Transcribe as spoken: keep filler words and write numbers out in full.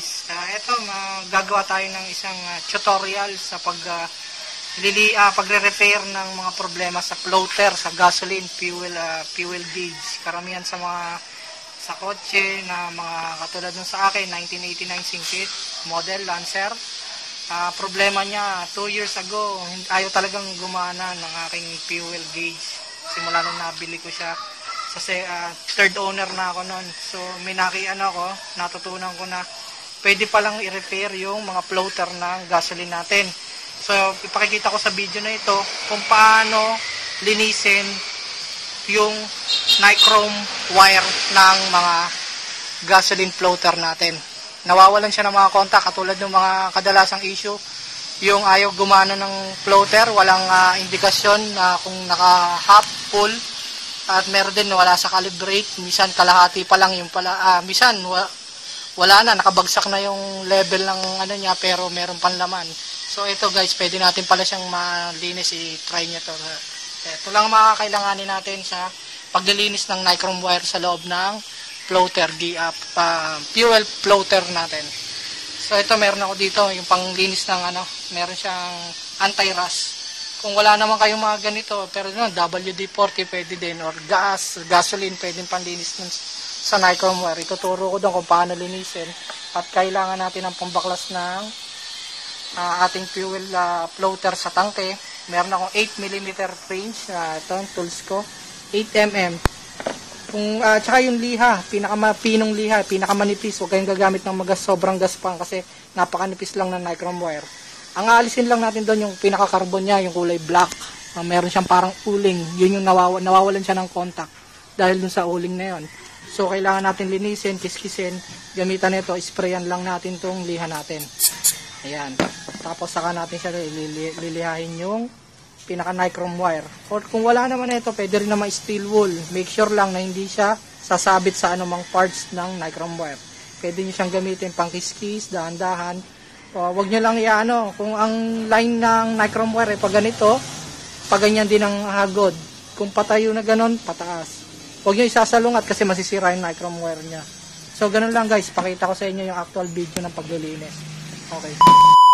guys, uh, ito uh, gagawa tayo ng isang uh, tutorial sa pag uh, lili, uh, pagre-repair ng mga problema sa floater, sa gasoline fuel uh, fuel gauge. Karamihan sa mga sa kotse na mga katulad nung sa akin, nineteen eighty-nine Singkit model Lancer. Uh, problema niya, two years ago, ayaw talagang gumana ng aking fuel gauge. Simula nung nabili ko siya. Kasi uh, third owner na ako noon. So may nakiano ako, natutunan ko na pwede palang i-repair yung mga floater ng gasoline natin. So ipakikita ko sa video na ito kung paano linisin yung nichrome wire ng mga gasoline floater natin. Nawawalan siya ng mga kontak katulad ng mga kadalasang issue. Yung ayaw gumana ng floater, walang uh, indikasyon na kung naka half full. At meron din wala sa calibrate, minsan kalahati pa lang yung pala, ah, minsan wa, wala na, nakabagsak na yung level ng ano niya pero meron pang laman. So ito guys, pwede natin pala siyang malinis, i-try niya to. Ito lang makakailanganin natin sa paglilinis ng nichrome wire sa loob ng floater, di uh, uh, fuel floater natin. So ito meron ako dito, yung panglinis ng ano, meron siyang anti-rust. Kung wala naman kayong mga ganito, pero no, W D forty pwede din, or gas, gasoline pwedeng panlinis nun sa nichrome wire. Ituturo ko doon kung paano linisin. At kailangan natin ng pambaklas ng uh, ating fuel uh, floater sa tangke. Meron akong eight millimeter range, uh, ito tools ko, eight millimeter. Kung, uh, tsaka yung liha, pinakamapinong liha, pinakamanipis, huwag kayong gagamit ng magas, sobrang gaspang kasi napakanipis lang ng nichrome wire. Ang aalisin lang natin doon yung pinaka-carbon niya, yung kulay black. Uh, meron siyang parang uling. Yun yung nawaw nawawalan siya ng contact dahil dun sa uling na yun. So, kailangan natin linisin, kiskisin. Gamitan nito, sprayan lang natin tong liha natin. Ayan. Tapos, saka natin siya lili lilihahin yung pinaka-nichrome wire. Or kung wala naman ito, pwede rin naman steel wool. Make sure lang na hindi siya sasabit sa anumang parts ng nichrome wire. Pwede nyo siyang gamitin pang kiskis, dahan-dahan. Uh, wag nyo lang iano, kung ang line ng nichrome wire ay pag ganito, pag ganyan din ang hagod. Kung patayo na ganon, pataas. Huwag nyo isasalungat kasi masisira yung nichrome wire nya. So ganun lang guys, pakita ko sa inyo yung actual video ng paglilinis. Okay.